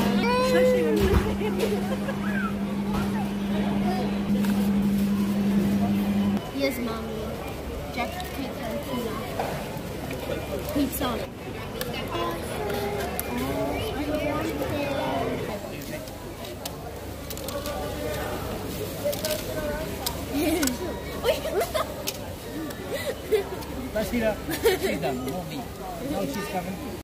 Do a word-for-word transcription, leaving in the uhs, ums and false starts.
Yes, mommy. Jack cake and tuna. Pizza. Bashira, she's done. No me. Now she's coming.